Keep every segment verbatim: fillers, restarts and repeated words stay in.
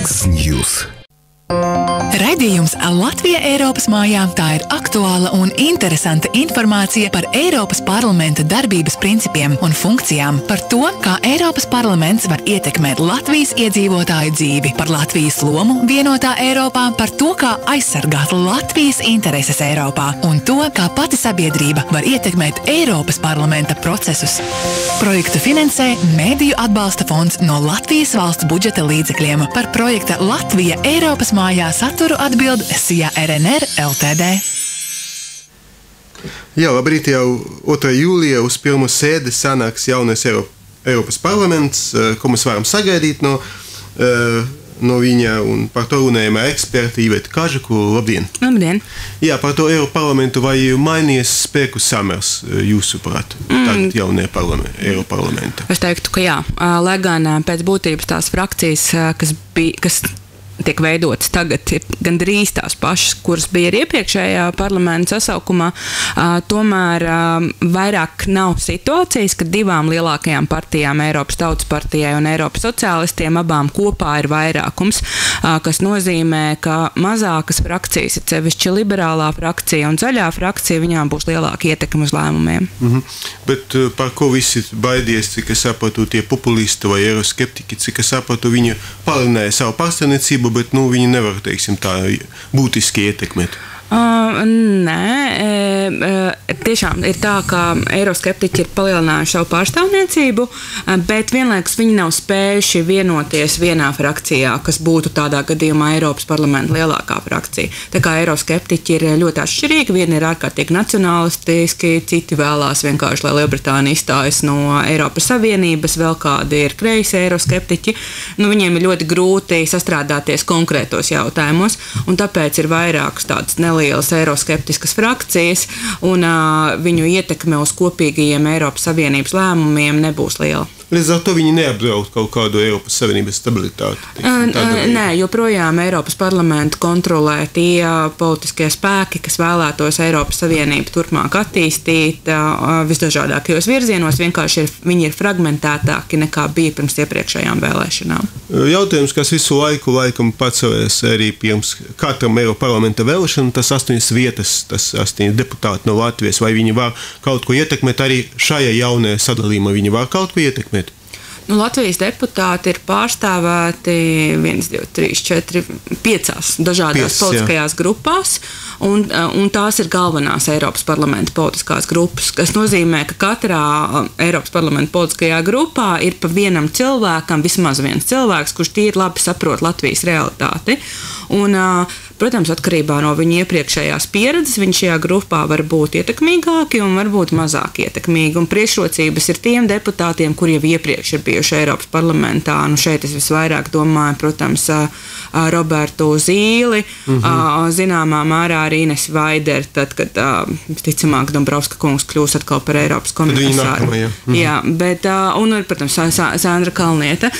X-News. Raidījums Latvija Eiropas mājā – tā ir aktuāla un interesanta informācija par Eiropas parlamenta darbības principiem un funkcijām, par to, kā Eiropas parlaments var ietekmēt Latvijas iedzīvotāju dzīvi, par Latvijas lomu vienotā Eiropā, par to, kā aizsargāt Latvijas intereses Eiropā un to, kā pati sabiedrība var ietekmēt Eiropas parlamenta procesus. Projektu finansē Mēdīju atbalsta fonds no Latvijas valsts budžeta līdzekļiem. Par projekta Latvija Eiropas mājā saturu atbild S I A R N R L T D. Jā, labrīt, jau otrā jūlijā uz pirmo sēdi sanāks jaunais Eiropas parlaments, ko mēs varam sagaidīt no, no viņa, un par to runājam ar eksperti Iveti Kažaku. Labdien! Labdien! Jā, par to Eiropas parlamentu, vai mainījies spēku samers jūsuprāt, mm. tagad jaunajā parlament, Eiropas parlamenta? Es teiktu, ka jā, lai gan pēc būtības tās frakcijas, kas bija, kas tiek veidotas tagad, ir gandrīz tās pašas, kuras bija arī iepriekšējā parlamenta sasaukumā, tomēr vairāk nav situācijas, ka divām lielākajām partijām, Eiropas Tautas partijai un Eiropas sociālistiem, abām kopā ir vairākums, kas nozīmē, ka mazākas frakcijas, ir sevišķi liberālā frakcija un zaļā frakcija, viņām būs lielāka ietekme uz lēmumiem. Mhm. Bet par ko visi baidies, cik es sapratu, tie populisti vai eiroskeptiķi, cik es sapratu, viņi palināja savu pārstāvniecību, bet nu, viņi nevar, teiksim, tā būtiski ietekmēt. Uh, nē, e, tiešām ir tā, ka eiroskeptiķi ir palielinājuši savu pārstāvniecību, bet vienlaikus viņi nav spējuši vienoties vienā frakcijā, kas būtu tādā gadījumā Eiropas parlamenta lielākā frakcija. Tā kā eiroskeptiķi ir ļoti atšķirīgi, vieni ir ārkārtīgi nacionalistiski, citi vēlās vienkārši, lai Lielbritānija izstājas no Eiropas Savienības, vēl kādi ir kreisi eiroskeptiķi. Nu, viņiem ir ļoti grūti sastrādāties konkrētos jautājumos, un tāpēc ir vairākas tādas nelielas lielas eiroskeptiskas frakcijas, un uh, viņu ietekme uz kopīgajiem Eiropas Savienības lēmumiem nebūs liela. Līdz ar to viņi neapdraud kaut kādu Eiropas Savienības stabilitāti? Teiksim, uh, nē, joprojām Eiropas parlamentu kontrolē tie politiskie spēki, kas vēlētos Eiropas Savienību turpmāk attīstīt uh, visdažādākajos virzienos, vienkārši ir, viņi ir fragmentētāki nekā bija pirms iepriekšējām vēlēšanām. Jautājums, kas visu laiku laikam pacelēs arī pirms katram Eiropas parlamenta vēlēšanu, tas astoņas vietas, tas astoņi deputāti no Latvijas, vai viņi var kaut ko ietekmēt arī šajā jaunajā sadalījumā, viņi var kaut ko ietekmēt? Nu, Latvijas deputāti ir pārstāvēti viens, divi, trīs, četri, piecās dažādās Piec, politiskajās jā. grupās, un, un tās ir galvenās Eiropas parlamenta politiskās grupas, kas nozīmē, ka katrā Eiropas parlamenta politiskajā grupā ir pa vienam cilvēkam, vismaz viens cilvēks, kurš tīri labi saprot Latvijas realitāti. Un, protams, atkarībā no viņa iepriekšējās pieredzes, viņi šajā grupā var būt ietekmīgāki un varbūt mazāk ietekmīgi. Un priekšrocības ir tiem deputātiem, kuri jau iepriekš ir bijuši Eiropas parlamentā. Nu, šeit es visvairāk domāju, protams, Robertu Zīli, mm-hmm. zināmā mērā arī Ines Vaideri, tad, kad, ticamāk, Dombrovska kungs kļūs atkal par Eiropas komisāru. Jā. Mm-hmm. Jā, bet, un, protams, Sandra Kalniete,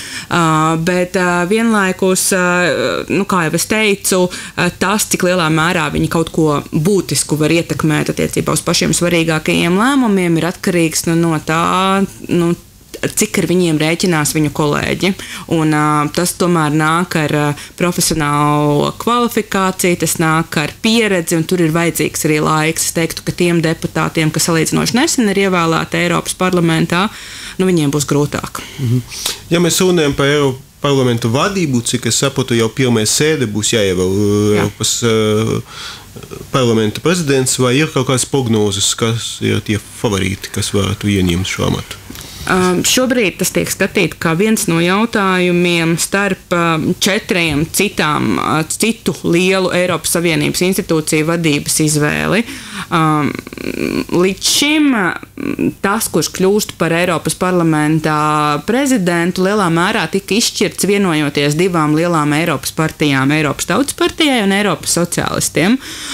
bet vienlaikus, nu, kā jau es teicu, tas, cik lielā mērā viņi kaut ko būtisku var ietekmēt attiecībā uz pašiem svarīgākajiem lēmumiem, ir atkarīgs nu, no tā, nu, cik ar viņiem rēķinās viņu kolēģi. Un uh, tas tomēr nāk ar uh, profesionālu kvalifikāciju, tas nāk ar pieredzi, un tur ir vajadzīgs arī laiks. Es teiktu, ka tiem deputātiem, kas salīdzinoši nesen ir ievēlēti Eiropas parlamentā, nu, viņiem būs grūtāk. Mhm. Ja mēs runājam par Eiropu parlamentu vadību, cik es saprotu, jau pirmā sēde būs jāievēl Jā. Eiropas uh, parlamenta prezidents, vai ir kaut kādas prognozes, kas ir tie favorīti, kas varētu ieņemt šo amatu? Um, šobrīd tas tiek skatīt kā viens no jautājumiem starp um, četriem citām, uh, citu lielu Eiropas Savienības institūciju vadības izvēli. Um, līdz šim tas, kurš kļūst par Eiropas parlamentā prezidentu, lielā mērā tika izšķirts vienojoties divām lielām Eiropas partijām, Eiropas Tautas partijai un Eiropas sociālistiem.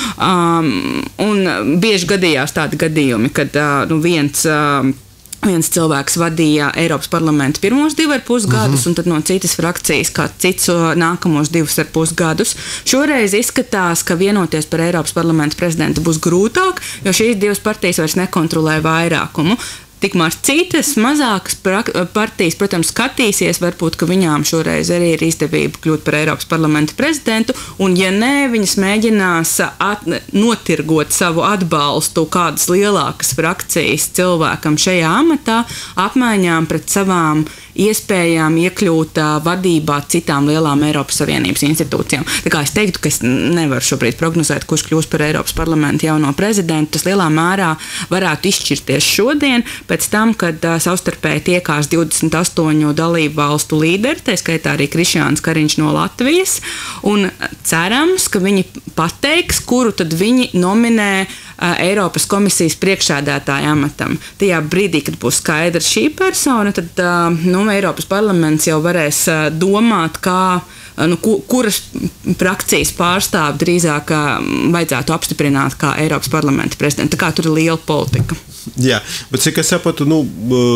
Um, un bieži gadījās tādi gadījumi, kad uh, nu, viens uh, Viens cilvēks vadīja Eiropas parlamentu pirmos divu ar pus gadus, mm-hmm. un tad no citas frakcijas kā cits nākamos divus ar pus gadus. Šoreiz izskatās, ka vienoties par Eiropas parlamentu prezidentu būs grūtāk, jo šīs divas partijas vairs nekontrolē vairākumu. Tikmēr citas mazākas partijas, protams, skatīsies, varbūt, ka viņām šoreiz arī ir izdevība kļūt par Eiropas parlamenta prezidentu, un ja nē, viņas mēģinās at, notirgot savu atbalstu kādas lielākas frakcijas cilvēkam šajā amatā, apmaiņām pret savām iespējām iekļūt uh, vadībā citām lielām Eiropas Savienības institūcijām. Tā kā es teiktu, ka es nevaru šobrīd prognozēt, kurš kļūs par Eiropas parlamentu jauno prezidentu. Tas lielā mērā varētu izšķirties šodien, pēc tam, kad uh, savstarpēji tiekās divdesmit astoņu dalību valstu līderi, tā skaitā arī Krišjāns Kariņš no Latvijas, un cerams, ka viņi pateiks, kuru tad viņi nominē Eiropas komisijas priekšsēdētāja amatam. Tajā brīdī, kad būs skaidra šī persona, tad nu, Eiropas parlaments jau varēs domāt, kā, nu, kuras frakcijas pārstāvi drīzāk vajadzētu apstiprināt kā Eiropas parlamenta prezidentu. Tā kā tur ir liela politika. Jā, bet cik es sapratu, nu,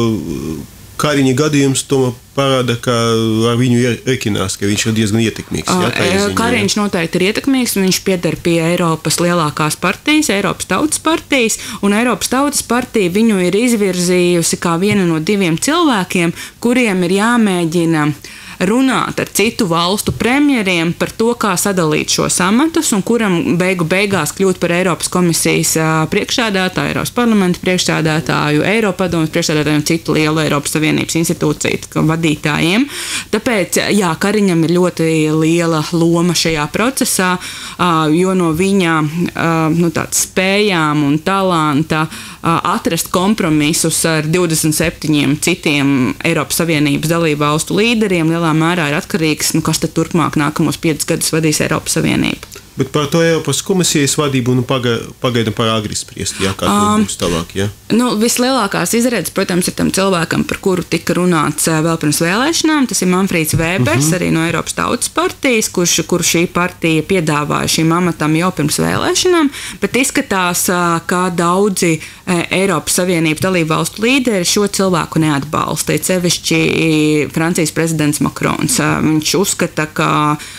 Kariņa gadījums tomēr parāda, ka ar viņu rekinās, ka viņš ir diezgan ietekmīgs. Jā, Kariņš noteikti ir ietekmīgs, un viņš pieder pie Eiropas lielākās partijas, Eiropas Tautas partijas, un Eiropas Tautas partija viņu ir izvirzījusi kā vienu no diviem cilvēkiem, kuriem ir jāmēģina runāt ar citu valstu premjeriem par to, kā sadalīt šos amatus, un kuram beigu beigās kļūt par Eiropas komisijas priekšsēdētāju, Eiropas parlamenta priekšsēdētāju, Eiropadomes priekšsēdētāju un citu lielu Eiropas Savienības institūciju vadītājiem. Tāpēc, jā, Kariņam ir ļoti liela loma šajā procesā, jo no viņa nu, tāds spējām un talanta atrast kompromisus ar divdesmit septiņiem citiem Eiropas Savienības dalību valstu līderiem lielā mērā ir atkarīgs, nu, kas tad turpmāk nākamos piecus gadus vadīs Eiropas Savienību. Bet par to Eiropas komisijas vadību nu, pagaidām par agri spriest, jā, kā um, būs tālāk, jā? Nu, vislielākās izredzes, protams, ir tam cilvēkam, par kuru tika runāts vēl pirms vēlēšanām. Tas ir Manfrīds Vēbers, uh-huh. arī no Eiropas Tautas partijas, kurš, kur šī partija piedāvāja šīm amatam jau pirms vēlēšanām, bet izskatās, ka daudzi Eiropas Savienības dalību valstu līderi šo cilvēku neatbalsta. Sevišķi Francijas prezidents Makrons. Viņš uzskata, ka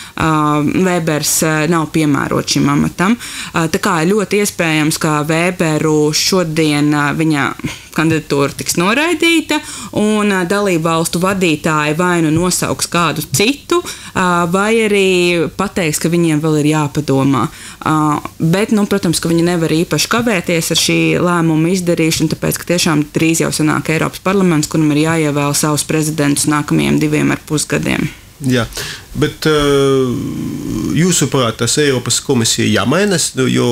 Vēbers nav piemērot šim amatam. Tā kā ir ļoti iespējams, ka Vēberu šodien viņa kandidatūra tiks noraidīta un dalību valstu vadītāji vai nu nosauks kādu citu, vai arī pateiks, ka viņiem vēl ir jāpadomā. Bet, nu, protams, ka viņi nevar īpaši kavēties ar šī lēmuma izdarīšanu, tāpēc, ka tiešām drīz jau sanāk Eiropas parlaments, kuram ir jāievēl savus prezidentus nākamajiem diviem ar pusgadiem. Jā, bet uh, jūsuprāt, tas Eiropas komisija jāmainas, jo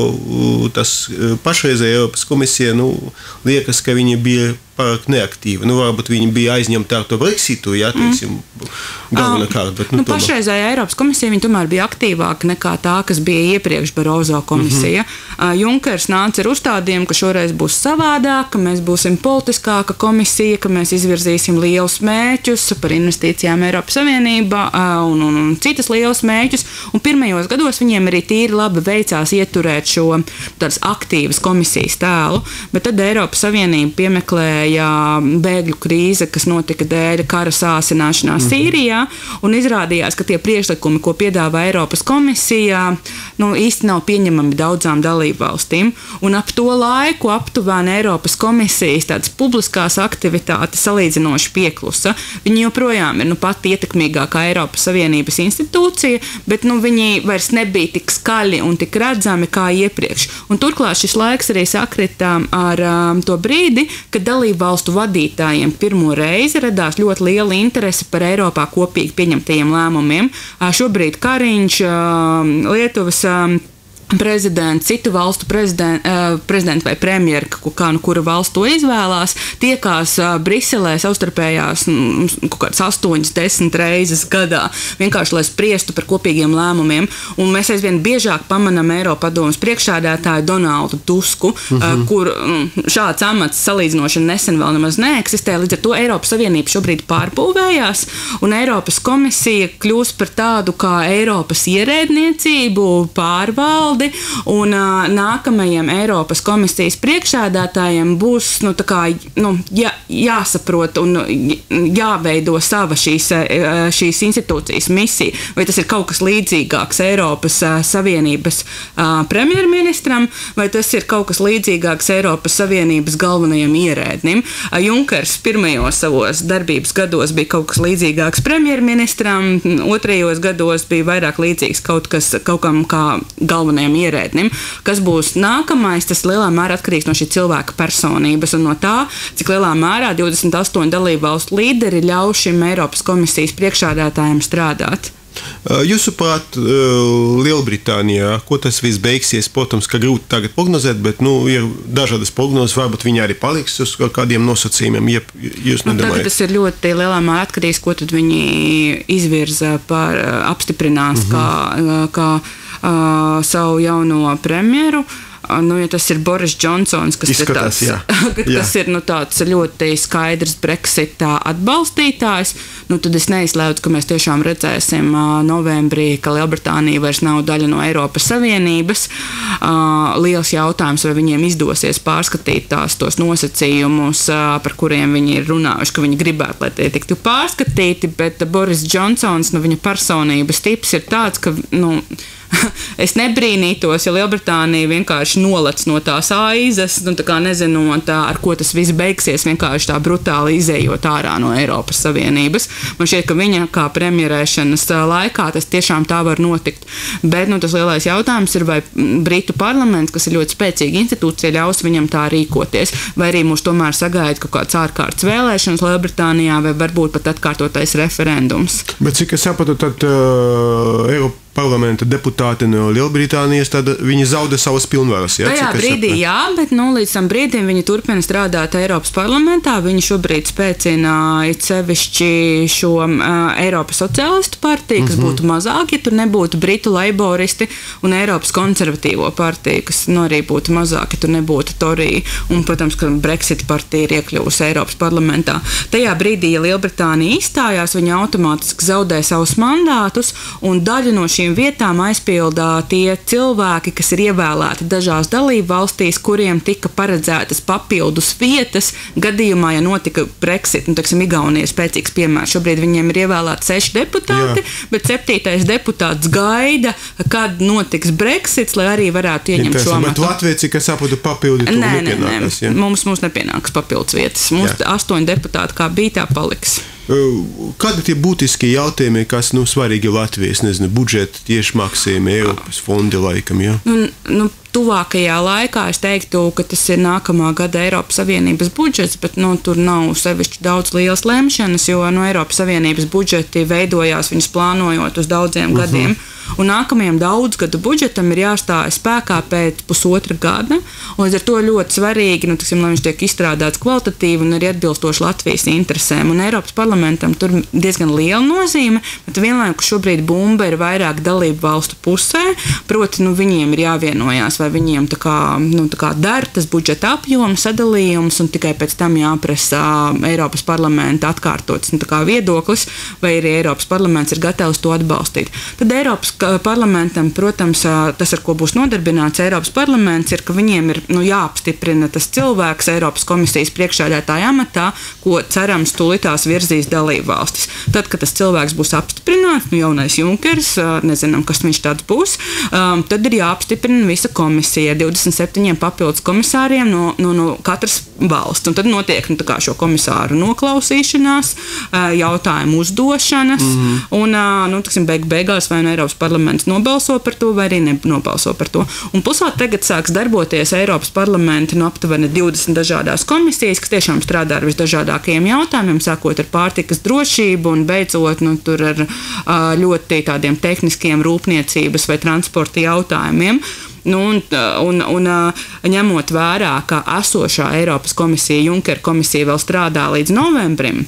tas pašreizēja Eiropas komisija, nu, liekas, ka viņi bija pārāk neaktīvi. Nu, varbūt viņi bija aizņemti ar to Brexitu, jā, teiksim, galvenokārt. Bet, nu, nu, pašreizēja Eiropas komisija, viņi tomēr bija aktīvāka nekā tā, kas bija iepriekš Barozo komisija. Mm-hmm. Junkers nāca ar uzstādījumu, ka šoreiz būs savādāk, ka mēs būsim politiskāka komisija, ka mēs izvirzīsim lielus mērķus par investīcijām Eiropas Savienībā un, un, un citas lielus mērķus. Un pirmajos gados viņiem arī tīri labi veicās ieturēt šo tādas aktīvas komisijas tēlu, bet tad Eiropas Savienība piemeklēja bēgļu krīze, kas notika dēļ kara sāsināšanās mm-hmm. Sīrijā, un izrādījās, ka tie priekšlikumi, ko piedāvā Eiropas komisija, nu, īsti nav pieņemami daudzām dalību valstīm, un ap to laiku aptuveni Eiropas komisijas tādas publiskās aktivitātes salīdzinoši pieklusa. Viņi joprojām ir nu, pat ietekmīgākā Eiropas Savienības institūcija, bet nu, viņi vairs nebija tik skaļi un tik redzami kā iepriekš. Un turklāt šis laiks arī sakrita ar um, to brīdi, kad dalību valstu vadītājiem pirmo reizi radās ļoti liela interese par Eiropā kopīgi pieņemtajiem lēmumiem. Šobrīd Kariņš, Lietuvas prezidents, citu valstu prezident, prezidents vai premjeri, kā nu kura valsts to izvēlās, tiekās Briselē savstarpējās kaut kāds astoņas, desmit reizes gadā, vienkārši, lai spriestu par kopīgiem lēmumiem. Un mēs aizvien biežāk pamanām Eiropadomes priekšsēdētāju Donaldu Tusku, uh-huh. kur šāds amats salīdzinoši nesen vēl nemaz neeksistē. Līdz ar to Eiropas Savienība šobrīd pārbūvējās, un Eiropas komisija kļūst par tādu kā Eiropas ierēdniecību, pārvaldi, izpildi, un uh, nākamajiem Eiropas komisijas priekšsēdētājiem būs nu, tā kā, nu, jā, jāsaprot un jāveido sava šīs, šīs institūcijas misija. Vai tas ir kaut kas līdzīgāks Eiropas uh, Savienības uh, premjerministram, vai tas ir kaut kas līdzīgāks Eiropas Savienības galvenajam ierēdnim. Uh, Junkers pirmajos savos darbības gados bija kaut kas līdzīgāks premjerministram, otrajos gados bija vairāk līdzīgs kaut kas, kaut kam kā galvenajam ierēdnim. Kas būs nākamais, tas lielā mērā atkarīgs no šī cilvēka personības un no tā, cik lielā mērā divdesmit astoņu dalību valstu līderi ļauj šim Eiropas komisijas priekšsēdētājiem strādāt. Jūsuprāt, Lielbritānijā, ko tas viss beigsies, protams, ka grūti tagad prognozēt, bet nu, ir dažādas prognozes, varbūt viņi arī paliks uz kādiem nosacījumiem, ja jūs nu, nedomājat. Tagad tas ir ļoti lielā mērā atkarīgs, ko tad viņi izvirza par apstiprinās uh-huh. kā, kā uh, savu jauno premjeru. Nu, ja tas ir Boris Džonsons, kas Izskatās, ir tāds, kas ir nu, tāds ļoti skaidrs Brexita atbalstītājs, nu, tad es neizslēdzu, ka mēs tiešām redzēsim uh, novembrī, ka Lielbritānija vairs nav daļa no Eiropas Savienības. Uh, liels jautājums, vai viņiem izdosies pārskatīt tās tos nosacījumus, uh, par kuriem viņi ir runājuši, ka viņi gribētu, lai tie tiktu pārskatīti, bet Boris Džonsons, nu, viņa personības tips ir tāds, ka, nu, es nebrīnītos, ja Lielbritānija vienkārši nolec no tās aizes, nu, tā kā nezinot, ar ko tas viss beigsies, vienkārši tā brutāli izējot ārā no Eiropas Savienības. Man šķiet, ka viņa kā premjerēšanas laikā tas tiešām tā var notikt. Bet nu, tas lielais jautājums ir, vai Britu parlaments, kas ir ļoti spēcīga institūcija, ļaus viņam tā rīkoties, vai arī mūs tomēr sagaida kaut kāds ārkārtas vēlēšanas Lielbritānijā, vai varbūt pat atkārtotais referendums. Bet cik es sapratu, tad uh, Eiropa parlamenta deputāti no Lielbritānijas, tad viņi zaudē savas pilnvaras. Ja? Tajā brīdī jā, bet nu, līdz tam brīdim viņi turpina strādāt Eiropas parlamentā. Viņi šobrīd spēcina it sevišķi šo uh, Eiropas sociālistu partiju, kas mm-hmm. būtu mazāk, ja tur nebūtu Britu leiboristi, un Eiropas konservatīvo partiju, kas nu, arī būtu mazāk, ja tur nebūtu Torija. Un, protams, ka Brexit partija ir iekļuvusi Eiropas parlamentā. Tajā brīdī, ja Lielbritānija izstājās, viņi automātiski zaudē savus mandātus, un daļu no šīm vietām aizpildā tie cilvēki, kas ir ievēlēti dažās dalību valstīs, kuriem tika paredzētas papildus vietas gadījumā, ja notika Brexit. Nu, teiksim, Igaunija ir spēcīgs piemērs. Šobrīd viņiem ir ievēlēti seši deputāti, Jā. bet septītais deputāts gaida, kad notiks Brexits, lai arī varētu ieņemt šo amatu. Bet Latvija, cik es saprotu, papildu tur nē, nepienākas. Nē, nē. Mums, mums nepienākas papildus vietas. Mums Jā. astoņi deputāti, kā bija, tā paliks. Kādi tie būtiskie jautājumi, kas nu, svarīgi Latvijas, nezinu, budžeta, tieši maksājumi, Eiropas fondi laikam, jā? Nu, nu, tuvākajā laikā es teiktu, ka tas ir nākamā gada Eiropas Savienības budžets, bet nu, tur nav sevišķi daudz lielas lemšanas, jo no Eiropas Savienības budžeti veidojās viņas plānojot uz daudziem uh-huh. gadiem. Un nākamajam daudzgadu budžetam ir jāstājas spēkā pēc pusotra gada. Līdz ar to ļoti svarīgi, nu, tiksim, lai viņš tiek izstrādāts kvalitatīvi un arī atbilstoši Latvijas interesēm. Un Eiropas parlamentam tur diezgan liela nozīme, bet vienlaikus šobrīd bumba ir vairāk dalību valstu pusē. Proti, nu, viņiem ir jāvienojās, vai viņiem tā kā, nu, tā kā der tas budžeta apjoms, sadalījums, un tikai pēc tam jāprasa Eiropas parlamenta atkārtots nu, tā kā viedoklis, vai arī Eiropas parlaments ir gatavs to atbalstīt. Tad Eiropas parlamentam, protams, tas, ar ko būs nodarbināts Eiropas parlaments, ir, ka viņiem ir nu, jāapstiprina tas cilvēks Eiropas komisijas priekšsēdētāja amatā, ko cerams tūlītās virzīs dalību valstis. Tad, kad tas cilvēks būs apstiprināts, nu, jaunais Junkers, nezinām, kas viņš tāds būs, um, tad ir jāapstiprina visa komisija ar divdesmit septiņiem papildus komisāriem no, no, no katras valsts. Un tad notiek nu, tā kā šo komisāru noklausīšanās, jautājumu uzdošanas, mm-hmm. un, nu, tiksim, beig beigās vai no Eiropas parlaments nobalso par to, vai arī nenobalso par to. Un pusot tagad sāks darboties Eiropas parlamenti no aptuveni divdesmit dažādās komisijas, kas tiešām strādā ar visdažādākajiem jautājumiem, sākot ar pārtikas drošību un beidzot nu, tur ar ļoti tādiem tehniskiem rūpniecības vai transporta jautājumiem. Nu, un, un, un ņemot vērā, ka esošā Eiropas komisija, Junker komisija vēl strādā līdz novembrim,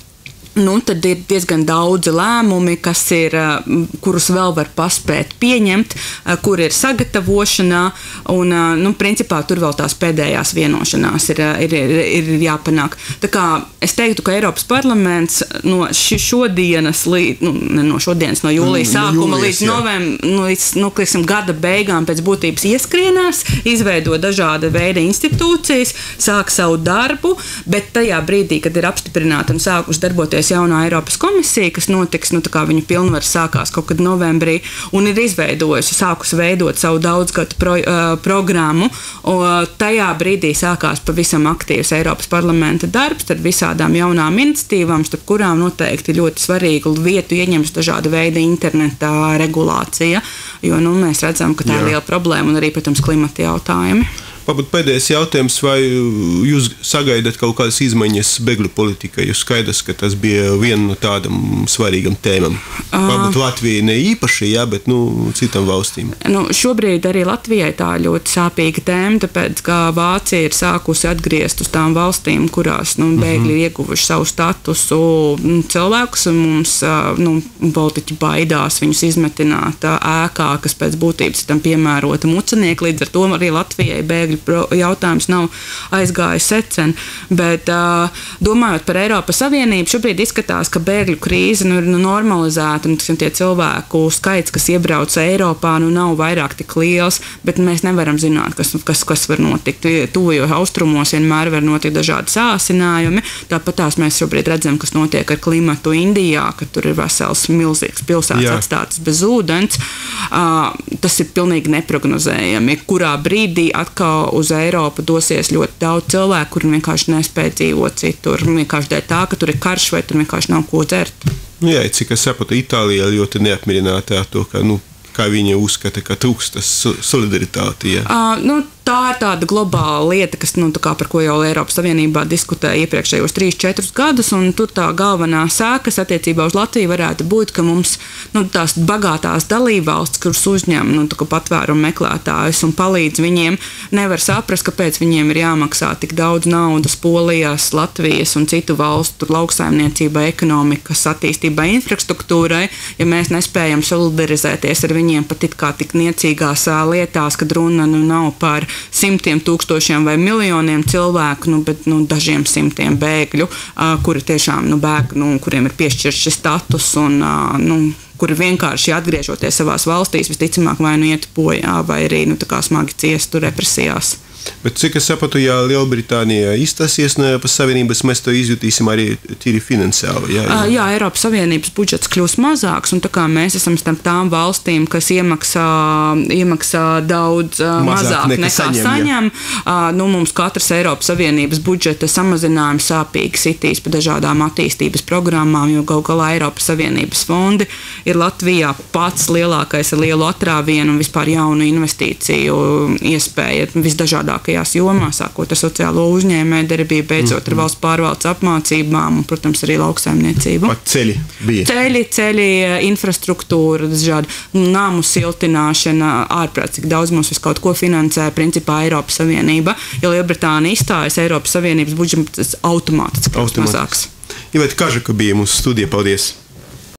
Nu, tad ir diezgan daudzi lēmumi, kas ir, kurus vēl var paspēt pieņemt, kur ir sagatavošanā, un, nu, principā tur vēl tās pēdējās vienošanās ir, ir, ir, ir jāpanāk. Tā kā es teiktu, ka Eiropas parlaments no šodienas, līdz, nu, no šodienas, no jūlijas sākuma no jūlijas, līdz novem, nu, līdz, nu, klieksim, gada beigām pēc būtības ieskrienās, izveido dažāda veida institūcijas, sāk savu darbu, bet tajā brīdī, kad ir apstiprināta un sākus darboties jaunā Eiropas komisija, kas notiks, nu tā kā viņu pilnvaras sākās kaut kad novembrī un ir izveidojusi, sākus veidot savu daudzgadu pro, uh, programmu, un tajā brīdī sākās pavisam aktīvs Eiropas parlamenta darbs ar visādām jaunām iniciatīvām, starp kurām noteikti ļoti svarīgu vietu ieņems dažāda veida interneta regulācija, jo, nu, mēs redzam, ka tā Jā. ir liela problēma un arī, protams, klimata jautājumi. Varbūt pēdējais jautājums, vai jūs sagaidat kaut kādas izmaiņas bēgļu politikā? Jūs skaidrs, ka tas bija viena no tādām svarīgām tēmām. Varbūt Latvija ne īpaši, jā, bet nu, citām valstīm. Nu, šobrīd arī Latvijai tā ļoti sāpīga tēma, tāpēc, ka Vācija ir sākusi atgriezt uz tām valstīm, kurās nu, bēgļi ir ieguvuši savu statusu cilvēkus, un mums nu, politiķi baidās viņus izmetināt ēkā, kas pēc būtības tam piemērota mucenieki, līdz ar to arī Latvijai bēgļu jautājums nav aizgājis secen, bet uh, domājot par Eiropas Savienību, šobrīd izskatās, ka bēgļu krīze nu, ir nu, normalizēta, un tie cilvēku skaits, kas iebrauc Eiropā, nu nav vairāk tik liels, bet mēs nevaram zināt, kas, kas, kas var notikt. Tuvajos austrumos vienmēr var notikt dažādi sāsinājumi, tāpat tās mēs šobrīd redzam, kas notiek ar klimatu Indijā, ka tur ir vesels milzīgs pilsētas Jā. atstātas bez ūdens. Uh, tas ir pilnīgi neprognozējami, kurā brīdī atkal uz Eiropu dosies ļoti daudz cilvēku, kuri vienkārši nespēj dzīvot citur, vienkārši dēļ tā, ka tur ir karš vai tur vienkārši nav ko dzert. Nu jā, cik es saprotu, Itālijā ļoti neapmierināta ar to, ka, nu, kā viņi uzskata, ka trūkstas solidaritāte. Uh, nu, tā ir tāda globāla lieta, kas, nu, tā kā, par ko jau Eiropas Savienībā diskutēja iepriekšējos trīs četrus gadus, un tur tā galvenā sēkas attiecībā uz Latviju varētu būt, ka mums nu, tās bagātās dalībvalstis, kuras uzņem nu, patvērumu meklētājus un palīdz viņiem, nevar saprast, kāpēc viņiem ir jāmaksā tik daudz naudas Polijas, Latvijas un citu valstu lauksaimniecībai, ekonomikas attīstībai, infrastruktūrai, ja mēs nespējam solidarizēties ar viņiem pat it kā tik niecīgās lietās, kad runa nu, nav par simtiem tūkstošiem vai miljoniem cilvēku, nu, bet nu, dažiem simtiem bēgļu, uh, kuri tiešām nu, bēg, nu, kuriem ir piešķirts šis status un uh, nu, kuri vienkārši atgriežoties savās valstīs, visticamāk vai nu iet bojā, vai arī nu, tā kā smagi ciestu represijās. Bet cik es sapratu, ja Lielbritānija izstāsies no Eiropas Savienības, mēs to izjutīsim arī tīri finansiāli. Jā, jā. jā, Eiropas Savienības budžets kļūs mazāks, un tā kā mēs esam starp tām valstīm, kas iemaksā, iemaksā daudz mazāk, mazāk nekā, nekā saņem, saņem nu, mums katrs Eiropas Savienības budžeta samazinājums sāpīgi sitīs pa dažādām attīstības programmām, jo gal galā Eiropas Savienības fondi ir Latvijā pats lielākais ar lielu atrāvienu un vispār jaunu investīciju iespēja visdažādāk jomās, sākot ar sociālo uzņēmēju darbību, beidzot ar valsts pārvaldes apmācībām un, protams, arī lauksaimniecību. Pat ceļi bija. Ceļi, ceļi, infrastruktūra, dažādi namu siltināšana, ārprāt, cik daudz mums visu kaut ko finansē, principā Eiropas Savienība. Ja Lielbritānija izstājas, Eiropas Savienības budžets automātiski kļūst mazāks. Iveta Kažaka bija mūsu studija. Paldies!